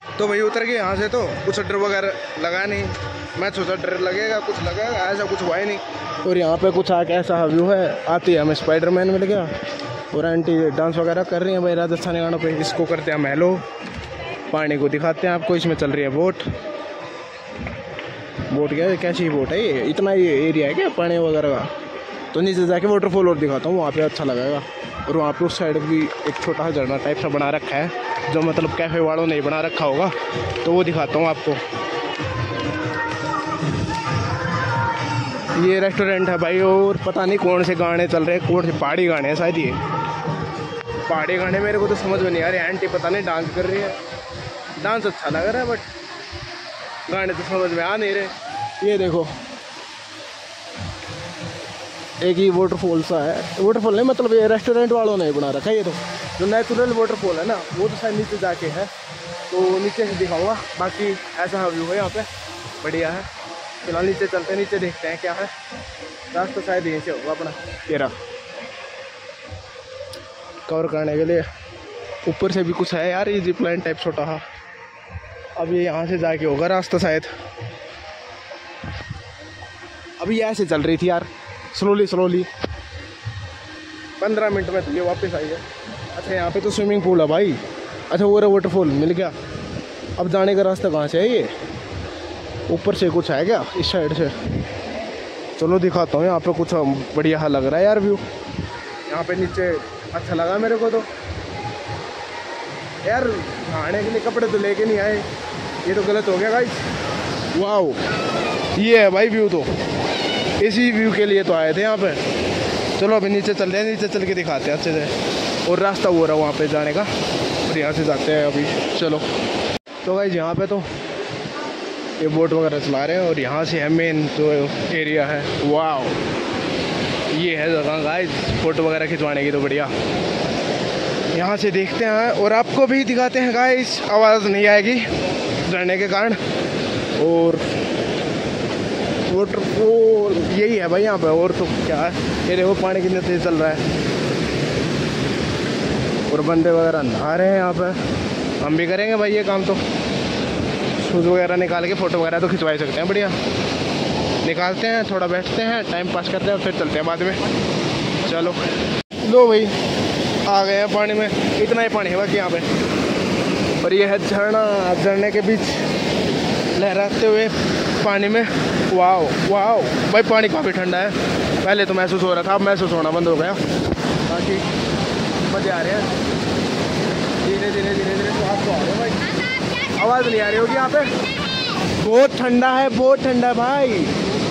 तो भाई उतर गए यहाँ से, तो कुछ डर वगैरह लगा नहीं। मैं सोचा डर लगेगा, कुछ लगेगा, ऐसा कुछ हुआ ही नहीं। और यहाँ पे कुछ आके ऐसा व्यू है, आती है हमें स्पाइडरमैन मिल गया और आंटी डांस वगैरह कर रही हैं भाई राजस्थानी गानों पे। इसको करते हैं मेलो, पानी को दिखाते हैं आपको। इसमें चल रही है बोट। बोट क्या है, कैसी बोट है ये? इतना ये एरिया है क्या पानी वगैरह का? तो नीचे जाके वाटरफॉल और दिखाता हूँ, वहाँ पे अच्छा लगेगा। और वहाँ पे उस साइड भी एक छोटा सा झरना टाइप सा बना रखा है, जो मतलब कैफे वालों ने बना रखा होगा, तो वो दिखाता हूँ आपको। ये रेस्टोरेंट है भाई, और पता नहीं कौन से गाने चल रहे हैं, कौन से पहाड़ी गाने हैं शायद। ये पहाड़ी गाने मेरे को तो समझ में नहीं आ रहे। आंटी पता नहीं डांस कर रही है, डांस अच्छा लग रहा है बट गाने तो समझ में आ नहीं रहे। ये देखो एक ही वाटरफॉल सा है, वाटरफॉल नहीं मतलब ये रेस्टोरेंट वालों ने बना रखा है। ये तो जो नेचुरल वाटरफॉल है ना, वो तो शायद नीचे जाके है, तो नीचे से दिखाऊंगा। बाकी ऐसा व्यू है यहाँ पे, बढ़िया है। फिलहाल नीचे चलते हैं, नीचे देखते हैं क्या है। रास्ता शायद यहीं से होगा अपना। तेरा कवर करने के लिए ऊपर से भी कुछ है यार, ये जिप लाइन टाइप छोटा है। अब ये यहाँ से जाके होगा रास्ता शायद। अभी ऐसे चल रही थी यार, स्लोली 15 मिनट में तो ये वापस आई है। अच्छा यहाँ पे तो स्विमिंग पूल है भाई। अच्छा वो वाटरफॉल मिल गया। अब जाने का रास्ता कहाँ से है? ये ऊपर से कुछ है क्या, इस साइड से? चलो दिखाता हूँ। यहाँ पे कुछ बढ़िया लग रहा है यार व्यू। यहाँ पे नीचे अच्छा लगा मेरे को तो यार। नहाने के लिए कपड़े तो लेके नहीं आए, ये तो गलत हो गया गाइस। वाह ये है भाई व्यू, तो इसी व्यू के लिए तो आए थे यहाँ पे। चलो अभी नीचे चलते हैं, नीचे चल के दिखाते हैं अच्छे से। और रास्ता वो रहा वहाँ पे जाने का, और यहाँ से जाते हैं अभी। चलो तो गाइस यहाँ पे तो ये बोट वगैरह चला रहे हैं, और यहाँ से है मेन जो एरिया है। वाह ये है जगह गाइस फोटो वगैरह खिंचवाने की, तो बढ़िया। यहाँ से देखते हैं और आपको भी दिखाते हैं गाइस। आवाज़ नहीं आएगी झरने के कारण। और वाटरफॉल यही है भाई यहाँ पे, और तो क्या है। ये देखो पानी कितने तेज चल रहा है, और बंदे वगैरह नहा रहे हैं यहाँ पे। हम भी करेंगे भाई ये काम, तो शूज़ वगैरह निकाल के फ़ोटो वगैरह तो खिंचवा ही सकते हैं। बढ़िया निकालते हैं, थोड़ा बैठते हैं, टाइम पास करते हैं, और फिर चलते हैं बाद में। चलो लो भाई आ गए हैं पानी में। इतना ही पानी है बाकी यहाँ पे। और ये है झरना, झरने के बीच लहराते हुए पानी में। वाह वाह भाई पानी काफ़ी ठंडा है। पहले तो महसूस हो रहा था, अब महसूस होना बंद हो गया। बाकी मज़े आ रहे हैं, धीरे धीरे धीरे धीरे तो आपको आ रहे हैं भाई। आवाज़ नहीं आ रही होगी यहाँ पे। बहुत ठंडा है, बहुत ठंडा है भाई।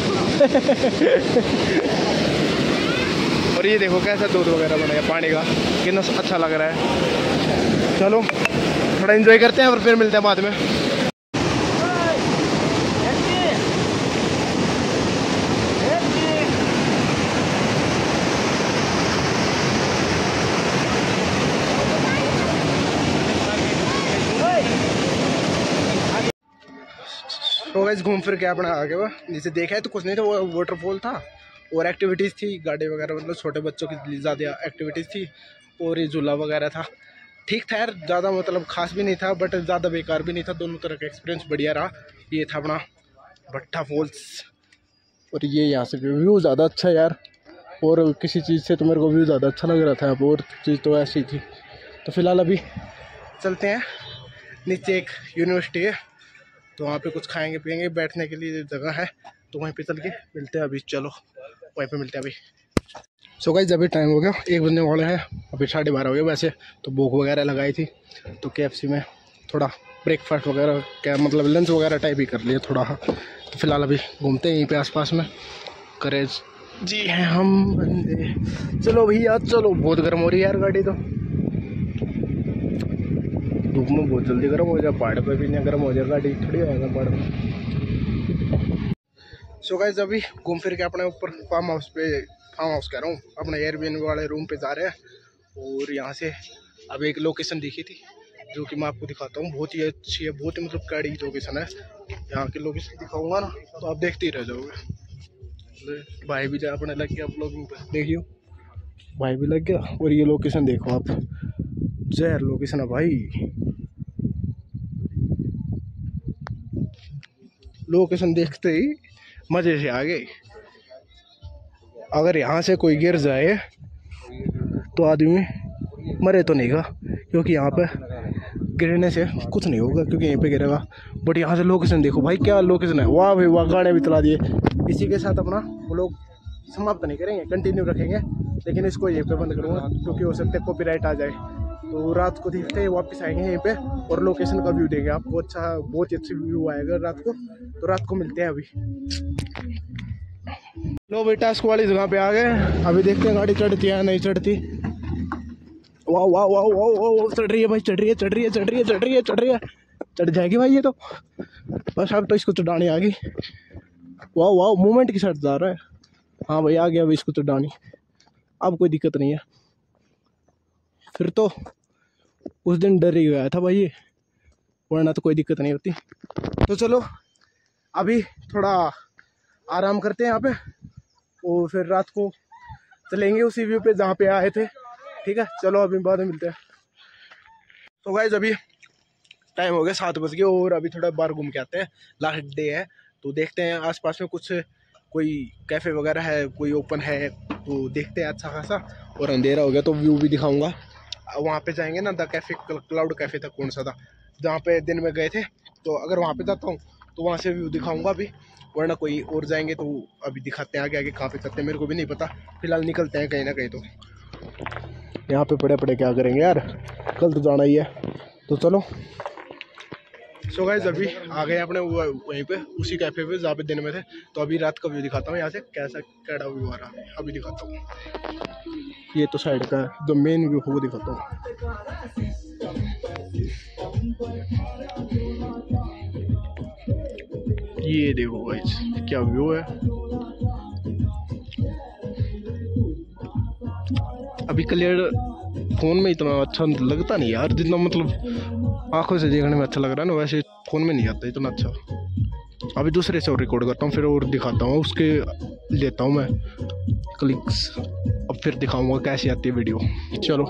और ये देखो कैसा दूध वगैरह बना है पानी का, कितना अच्छा लग रहा है। चलो थोड़ा एंजॉय करते हैं और फिर मिलते हैं बाद में। तो गाइस घूम फिर के अपना आ गया। जैसे देखा है तो कुछ नहीं था, वो वाटरफॉल था और एक्टिविटीज़ थी, गाड़ी वगैरह, मतलब छोटे बच्चों की ज़्यादा एक्टिविटीज़ थी। और ये झूला वगैरह था, ठीक था यार। ज़्यादा मतलब खास भी नहीं था बट ज़्यादा बेकार भी नहीं था। दोनों तरह का एक्सपीरियंस बढ़िया रहा। ये था अपना भट्टा फॉल्स, और ये यहाँ से व्यू ज़्यादा अच्छा है यार। और किसी चीज़ से तो मेरे को व्यू ज़्यादा अच्छा लग रहा था, और चीज़ तो ऐसी थी। तो फिलहाल अभी चलते हैं नीचे, एक यूनिवर्सिटी है, तो वहाँ पे कुछ खाएंगे पिएंगे, बैठने के लिए जगह है, तो वहीं पे चल के मिलते हैं अभी। चलो वहीं पे मिलते हैं अभी। सो गाइस अभी टाइम हो गया, 1 बजने वाला है, अभी 12:30 हो गए। वैसे तो भूख वगैरह लगाई थी, तो KFC में थोड़ा ब्रेकफास्ट वगैरह, क्या मतलब लंच वगैरह टाइप ही कर लिया थोड़ा। तो फिलहाल अभी घूमते हैं यहीं पे आसपास में। करेज जी हैं हम बंदे। चलो भैया चलो, बहुत गर्म हो रही है यार गाड़ी, तो धूप में बहुत जल्दी गर्म हो जाए। पहाड़ पे भी नहीं गर्म हो जाए गाड़ी, थोड़ी आएगा पहाड़ में। सो गाइस अभी घूम फिर के अपने ऊपर फार्म हाउस कह रहा हूँ, अपने एयरबीएनबी वाले रूम पे जा रहे हैं। और यहाँ से अब एक लोकेशन दिखी थी जो कि मैं आपको दिखाता हूँ, बहुत ही अच्छी है, बहुत ही मतलब कड़ी लोकेशन है। यहाँ की लोकेशन दिखाऊंगा ना तो आप देखते ही रह जाओगे। भाई भी जा अपने लग गया आप लोग देखियो, भाई भी लग गया। और ये लोकेशन देखो आप, जहर लोकेशन है भाई। लोकेशन देखते ही मजे से आ गए। अगर यहाँ से कोई गिर जाए तो आदमी मरे तो नहीं गा, क्योंकि यहाँ पे गिरने से कुछ नहीं होगा क्योंकि यहीं पे गिरेगा। बट यहाँ से लोकेशन देखो भाई, क्या लोकेशन है। वाह भाई वाह, गाने भी चला दिए। इसी के साथ अपना वो लोग समाप्त नहीं करेंगे, कंटिन्यू रखेंगे, लेकिन इसको यहीं पे बंद करूँगा क्योंकि हो सकता है कॉपीराइट आ जाए। तो रात को देखते हैं वापस आएंगे यहीं पे और लोकेशन का व्यू देंगे आपको। अच्छा, बहुत ही अच्छा व्यू आएगा रात को। तो रात को मिलते हैं अभी। लो भाई, टास्क वाली जगह पे आ गए। अभी देखते हैं गाड़ी चढ़ती है नहीं चढ़ती। वाह वाह वाह वाह वाह, चढ़ रही है भाई, चढ़ रही है, चढ़ रही है, चढ़ रही है, चढ़ रही है, चढ़ रही है, चढ़ जाएगी भाई ये तो। बस अब तो इसको चढ़ानी आ गई। वाह वाह, मूवमेंट की साइड जा रहा है। हाँ भाई आ गया अभी इसको चढ़ानी। अब कोई दिक्कत नहीं है। फिर तो उस दिन डर ही गया था भाई ये, वरना तो कोई दिक्कत नहीं होती। तो चलो अभी थोड़ा आराम करते हैं यहाँ पे और फिर रात को चलेंगे उसी व्यू पे जहाँ पे आए थे। ठीक है, चलो अभी बाद में मिलते हैं। तो गाइस अभी टाइम हो गया 7 बज गए और अभी थोड़ा बाहर घूम के आते हैं। लास्ट डे है तो देखते हैं आसपास में कुछ कोई कैफ़े वगैरह है, कोई ओपन है तो देखते हैं अच्छा खासा। और अंधेरा हो गया तो व्यू भी दिखाऊंगा। वहाँ पे जाएंगे ना, द कैफ़े, क्लाउड कैफ़े था, कौन सा था जहाँ पे दिन में गए थे। तो अगर वहाँ पे जाता हूँ तो वहाँ से व्यू दिखाऊंगा अभी, वरना कोई और जाएंगे तो अभी दिखाते हैं आगे आगे कहाँ पे करते हैं, मेरे को भी नहीं पता। फिलहाल निकलते हैं कहीं ना कहीं। तो यहाँ पे पड़े पड़े क्या करेंगे यार, कल तो जाना ही है। तो चलो सो गाइस अभी आ गए अपने वहीं पे उसी कैफे पे जहाँ पे दिन में थे। तो अभी रात का व्यू दिखाता हूँ यहाँ से कैसा कैसा व्यू आ रहा है, अभी दिखाता हूँ। ये तो साइड का जो मेन व्यू है वो दिखाता हूँ। ये देखो गाइस क्या व्यू है। अभी क्लियर फोन में इतना अच्छा लगता नहीं यार, जितना मतलब आंखों से देखने में अच्छा लग रहा है ना, वैसे फोन में नहीं आता इतना अच्छा। अभी दूसरे से और रिकॉर्ड करता हूँ, फिर और दिखाता हूँ, उसके लेता हूँ मैं क्लिक्स, अब फिर दिखाऊंगा कैसी आती है वीडियो। चलो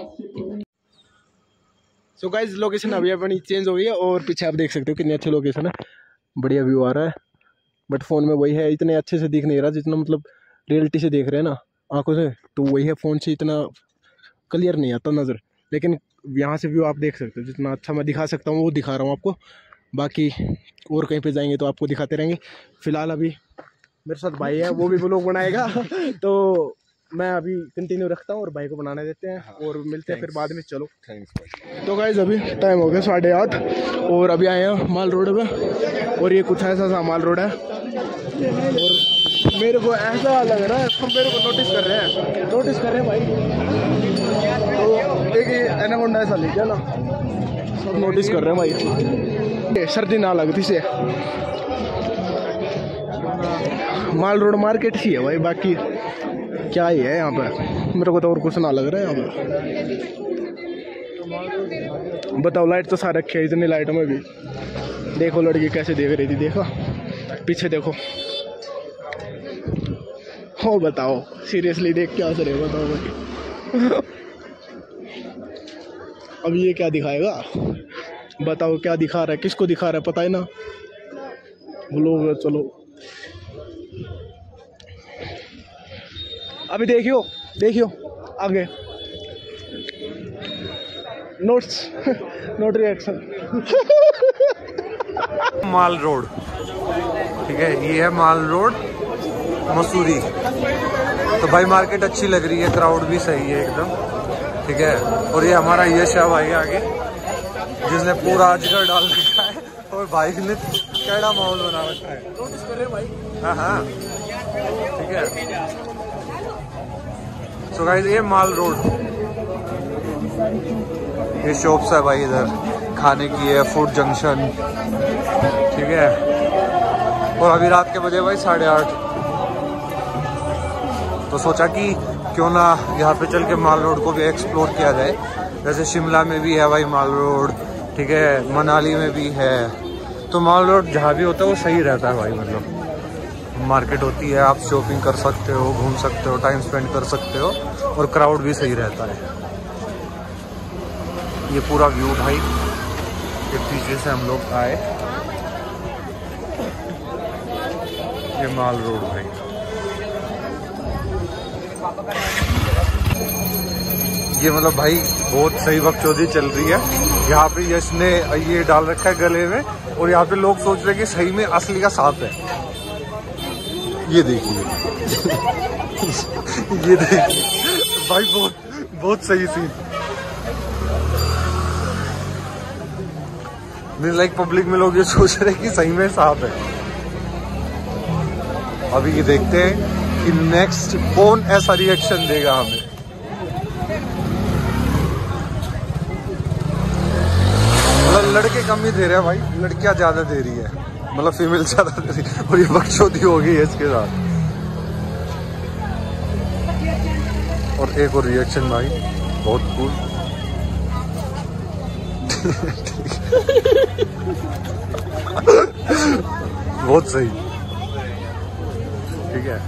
सो गाइस लोकेशन अभी अपनी चेंज हो गई है और पीछे आप देख सकते हो कितनी अच्छी लोकेशन है, बढ़िया व्यू आ रहा है। बट फ़ोन में वही है, इतने अच्छे से दिख नहीं रहा जितना मतलब रियलिटी से देख रहे हैं ना आंखों से, तो वही है। फ़ोन से इतना क्लियर नहीं आता नज़र, लेकिन यहाँ से व्यू आप देख सकते हो। जितना अच्छा मैं दिखा सकता हूँ वो दिखा रहा हूँ आपको। बाकी और कहीं पे जाएंगे तो आपको दिखाते रहेंगे। फ़िलहाल अभी मेरे साथ भाई है, वो भी व्लॉग बनाएगा तो मैं अभी कंटिन्यू रखता हूँ और भाई को बनाने देते हैं और मिलते हैं फिर बाद में। चलो तो गाइस अभी टाइम हो गया 8:30 और अभी आए हैं माल रोड पे और ये कुछ ऐसा सा माल रोड है और मेरे को ऐसा लग रहा है सब मेरे को नोटिस कर रहे हैं भाई। तो एक एनाकोंडा ऐसा ले गया ना, सब नोटिस कर रहे हैं भाई, सर्दी ना लगती से। माल रोड मार्केट ही है भाई, बाकी क्या ही है यहाँ पे, मेरे को तो और कुछ ना लग रहा है यहाँ पे। बताओ लाइट तो सारा रखी है, इतनी लाइट में भी देखो लड़की कैसे देख रही थी, देखो पीछे देखो। हो बताओ सीरियसली देख क्या असर है, बताओ भाई। अब ये क्या दिखाएगा, बताओ क्या दिखा रहा है, किसको दिखा रहा है पता है ना लोग। चलो अभी देखियो आगे notes note reaction. Mall Road, ठीक है, ये है माल रोड मसूरी। तो भाई मार्केट अच्छी लग रही है, क्राउड भी सही है एकदम, ठीक है। और ये हमारा यश है भाई आगे, जिसने पूरा अजगर डाल रखा है और भाई ने कैड़ा माहौल बना रखा है। नोटिस कर रहे भाई। हाँ ठीक है। सो गाइस ये माल रोड, ये शॉप्स है भाई इधर खाने की है, फूड जंक्शन, ठीक है। और अभी रात के बजे भाई 8:30, तो सोचा कि क्यों ना यहाँ पे चल के माल रोड को भी एक्सप्लोर किया जाए। जैसे शिमला में भी है भाई माल रोड, ठीक है, मनाली में भी है। तो माल रोड जहाँ भी होता है वो सही रहता है भाई, मतलब मार्केट होती है, आप शॉपिंग कर सकते हो, घूम सकते हो, टाइम स्पेंड कर सकते हो और क्राउड भी सही रहता है। ये पूरा व्यू भाई, ये पीछे से हम लोग आए ये माल रोड भाई। ये मतलब भाई बहुत सही बकचोदी चल रही है यहाँ पे। यश ने ये डाल रखा है गले में और यहाँ पे लोग सोच रहे हैं कि सही में असली का सांप है। ये देखिए ये देखिए भाई, बहुत सही सीन। लाइक पब्लिक में लोग ये सोच रहे हैं कि सही में सांप है। अभी ये देखते हैं कि नेक्स्ट कौन ऐसा रिएक्शन देगा हमें। मतलब लड़के कम ही दे रहे हैं भाई, लड़कियां ज्यादा दे रही है, मतलब फीमेल ज्यादा दे रही है। और ये बकचोदी हो गई है इसके साथ। और एक और रिएक्शन भाई, बहुत कूल। बहुत सही, ठीक है।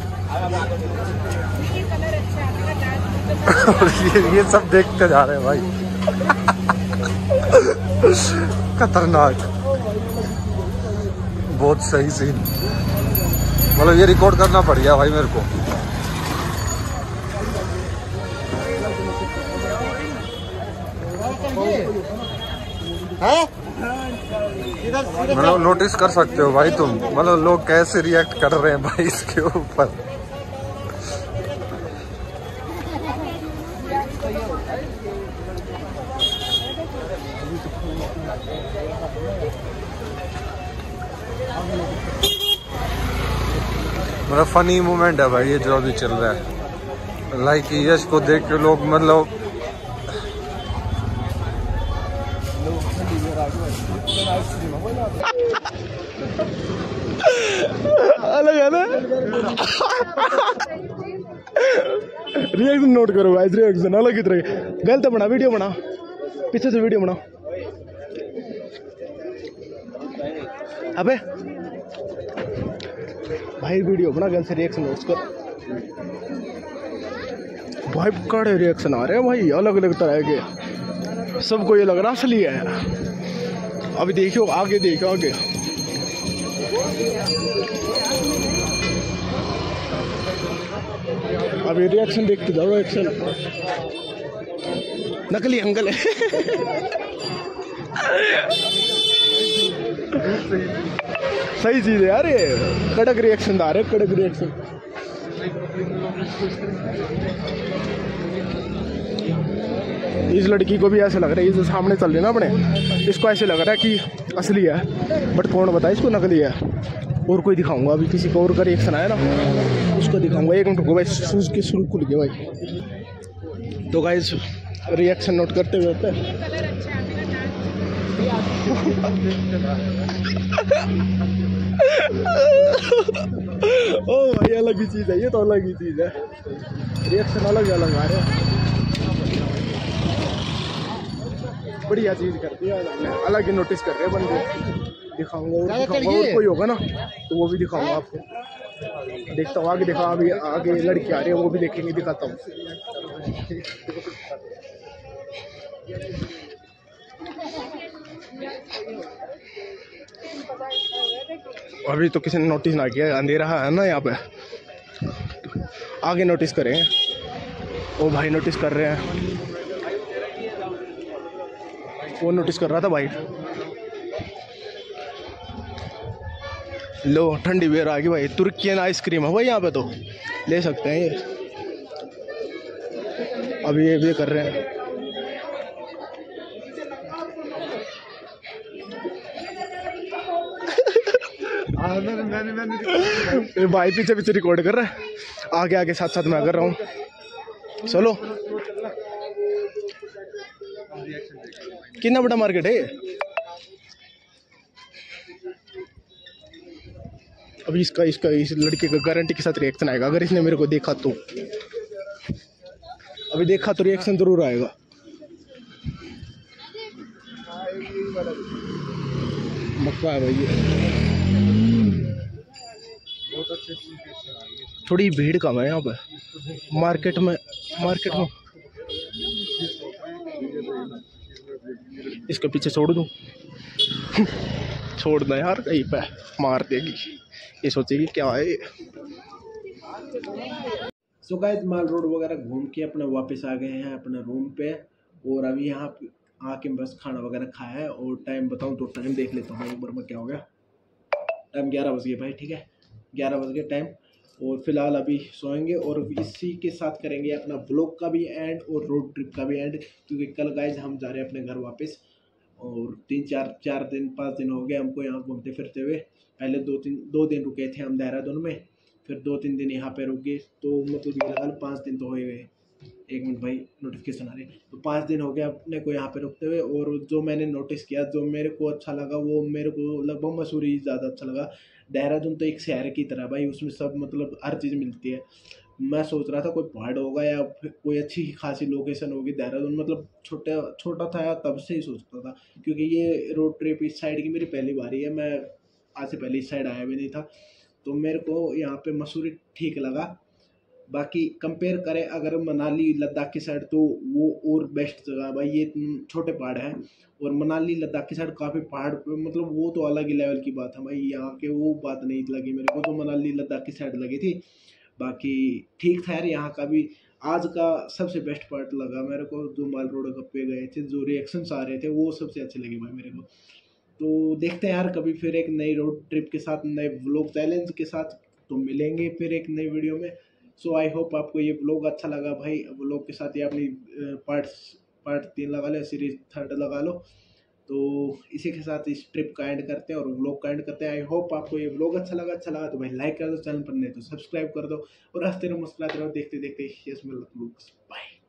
और ये सब देखते जा रहे हैं भाई। खतरनाक, बहुत सही सीन। मतलब ये रिकॉर्ड करना पड़ गया भाई मेरे को। मतलब नोटिस कर सकते हो भाई तुम, मतलब लोग कैसे रिएक्ट कर रहे हैं भाई इसके ऊपर। मतलब फनी मोमेंट है भाई ये जो अभी चल रहा है। लाइक यश को देख के लोग मतलब अलग है ना। रिएक्शन नोट करो गाइस, रिएक्शन अलग ही तरह। गलत बना, वीडियो बना, पीछे से वीडियो बना। अबे भाई वीडियो बना, गलत से रिएक्शन नोट्स कर भाई। कड़े रिएक्शन आ रहे हैं भाई, अलग अलग तरह के। सबको ये लग रहा असली है। अभी देखियो आगे, देखो आगे। अभी रिएक्शन देखते जाओ, रिएक्शन। नकली अंकल है। सही चीज है यार, ये कड़क रिएक्शन आ रहे, कड़क रिएक्शन। इस लड़की को भी ऐसे लग रहा है, ये सामने चल रही है ना अपने, इसको ऐसे लग रहा है कि असली है, बट कौन बताए इसको नकली है। और कोई दिखाऊंगा अभी, किसी को और का रिएक्शन आया ना उसको दिखाऊंगा। एक मिनट रुको भाई, शूज के शुरू खुल गया भाई। तो गाइस रिएक्शन नोट करते हुए होते हैं। ओ भाई अलग ही चीज है ये, तो अलग ही चीज है। रिएक्शन अलग अलग आ रहे हैं, बढ़िया चीज करती है, अलग ही नोटिस कर रहे हैं बंदे। दिखाऊंगा और कोई होगा ना तो वो भी दिखाऊंगा आपको। देखता हूँ आगे, दिखा अभी आगे लड़की आ रही है वो भी देखेंगे, दिखाता हूँ। अभी तो किसी ने नोटिस ना किया, अंधेरा है ना यहाँ पे, आगे नोटिस करें। ओ भाई नोटिस कर रहे हैं, वो नोटिस कर रहा था भाई। लो ठंडी बेर आ गई भाई, तुर्कियन आइसक्रीम है भाई यहाँ पे, तो ले सकते हैं ये। अभी ये भी कर रहे हैं भाई, पीछे पीछे रिकॉर्ड कर रहा है, आगे आगे साथ साथ मैं कर रहा हूँ। चलो कितना बड़ा मार्केट है अभी। इसका इस लड़के का गारंटी के साथ रिएक्शन आएगा, अगर इसने मेरे को देखा तो। अभी देखा तो रिएक्शन जरूर आएगा। मक्का है भाई ये, थोड़ी भीड़ कम है यहाँ पे मार्केट में। इसके पीछे छोड़ दूं? छोड़ना यार, कहीं पे मार देगी। ये सोचेगी क्या है। सो गाइस माल रोड वगैरह घूम के अपना वापस आ गए हैं अपने रूम पे, और अभी यहाँ पे आके बस खाना वगैरह खाया है। और टाइम बताऊँ तो टाइम देख लेता हूँ एक बार में क्या हो गया। टाइम 11 बज गए भाई, ठीक है 11 बज गए टाइम। और फिलहाल अभी सोएंगे और इसी के साथ करेंगे अपना ब्लॉग का भी एंड और रोड ट्रिप का भी एंड, क्योंकि कल गाइस हम जा रहे हैं अपने घर वापस। और 5 दिन हो गए हमको यहाँ घूमते फिरते हुए। पहले 2 दिन रुके थे हम देहरादून में, फिर 2-3 दिन यहाँ पे रुक गए, तो मतलब ये लगा लो 5 दिन तो हो ही गए। एक मिनट भाई नोटिफिकेशन आ रही है। तो 5 दिन हो गया अपने को यहाँ पे रुकते हुए। और जो मैंने नोटिस किया, जो मेरे को अच्छा लगा, वो मेरे को लगभग मसूरी ज़्यादा अच्छा लगा। देहरादून तो एक शहर की तरह भाई, उसमें सब मतलब हर चीज़ मिलती है। मैं सोच रहा था कोई पहाड़ होगा या फिर कोई अच्छी खासी लोकेशन होगी। देहरादून मतलब छोटा था तब से ही सोचता था, क्योंकि ये रोड ट्रिप इस साइड की मेरी पहली बारी है। मैं आज से पहले इस साइड आया भी नहीं था, तो मेरे को यहाँ पे मसूरी ठीक लगा। बाकी कंपेयर करें अगर मनाली लद्दाख की साइड, तो वो और बेस्ट जगह है भाई। ये छोटे पहाड़ हैं, और मनाली लद्दाख की साइड काफ़ी पहाड़ मतलब वो तो अलग ही लेवल की बात है भाई। यहाँ के वो बात नहीं लगी मेरे को जो मनाली लद्दाख की साइड लगी थी। बाकी ठीक था यार यहाँ का भी। आज का सबसे बेस्ट पार्ट लगा मेरे को, जो माल रोड पे गए थे, जो रिएक्शंस आ रहे थे वो सबसे अच्छे लगे भाई मेरे को। तो देखते हैं यार कभी फिर एक नई रोड ट्रिप के साथ, नए व्लॉग चैलेंज के साथ तो मिलेंगे फिर एक नई वीडियो में। सो आई होप आपको ये व्लॉग अच्छा लगा भाई। व्लॉग के साथ ही अपनी पार्ट 3 लगा लो, सीरीज 3 लगा लो। तो इसी के साथ इस ट्रिप का एंड करते हैं और व्लॉग का एंड करते हैं। आई होप आपको ये व्लॉग अच्छा लगा तो भाई लाइक कर दो, चैनल पर नहीं तो सब्सक्राइब कर दो, और हंसते रहो मुस्कुराते रहो देखते देखते। Yes bye.